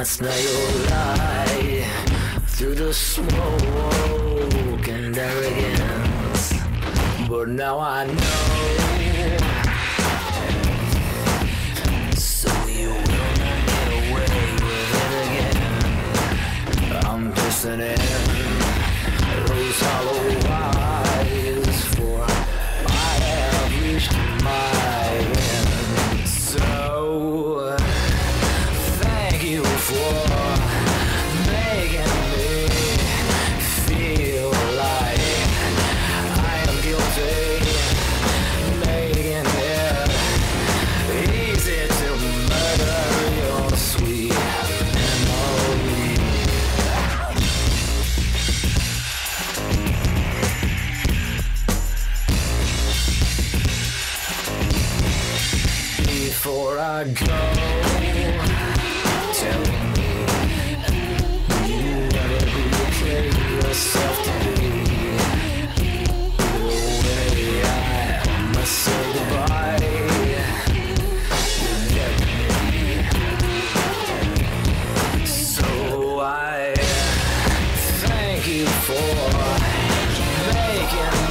last night you lie through the smoke and arrogance, but now I know. So you will not get away with it again. I'm pissing in those hollow eyes, for I have reached my end. So thank you for making me feel like I am guilty, making it easy to murder your sweet memory. Before I go, tell me you never who you claim yourself to be. The way I must say goodbye, you left me. So I thank you for making